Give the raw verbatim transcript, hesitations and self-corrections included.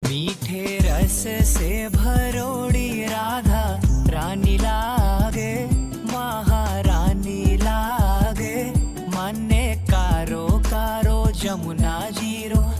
मीठे रस से भरोड़ी राधा रानी लागे, महारानी लागे। मन्ने कारो कारो जमुना जीरो